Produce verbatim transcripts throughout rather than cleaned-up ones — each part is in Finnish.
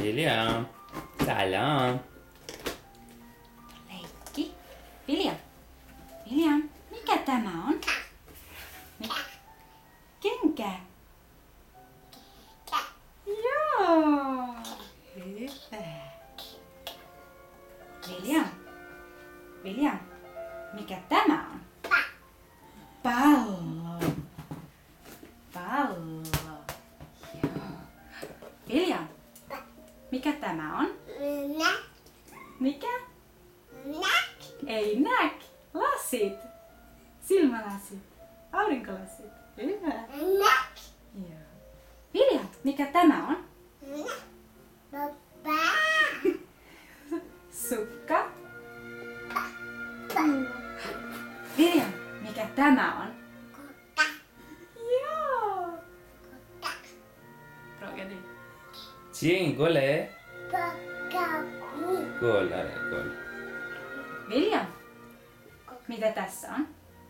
William. Salam. Leikki. William. William, mikä tämä on? Mi- Kenkä. Joo. Hyvä. William. William, mikä tämä on? Pallo. Pallo. Joo. William, mikä tämä on? Mikä? Ei näk. Lasit. Silmälasit. Aurinkolasit. Hyvä. Joo. William, mikä tämä on? Sukka. William, mikä tämä on? Joo. Fråga du. Tjing, gole. Gol, är det, gol. William, mitä tässä on?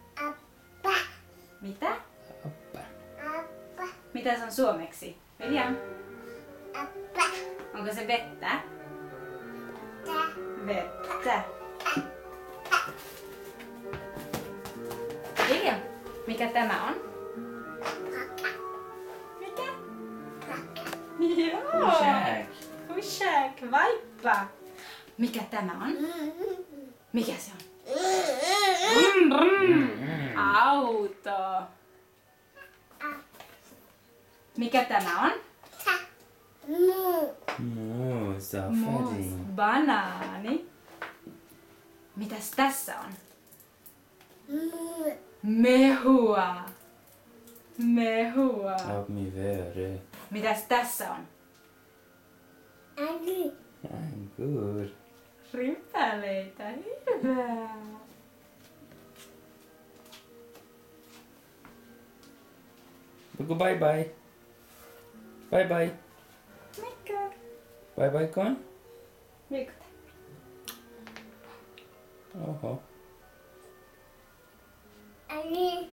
Mitä? Appa. Mitä se on suomeksi? William, onko se vettä? Vettä. William, mikä tämä on? Mikä? Joo. Käk. Hushak, vaippa. Mikä tämä on? Mikä se on? Brum, brum. Auto. Mikä tämä on? Moo, Muus. safari. Banaani. Mitäs tässä on? Mehua. Mehua. Av mi vöre. Mitäs tässä on? I'm good. Rypäleitä. Hyvä. Go bye bye. Bye bye. Mikä? Bye bye kon. Mikä? Oho.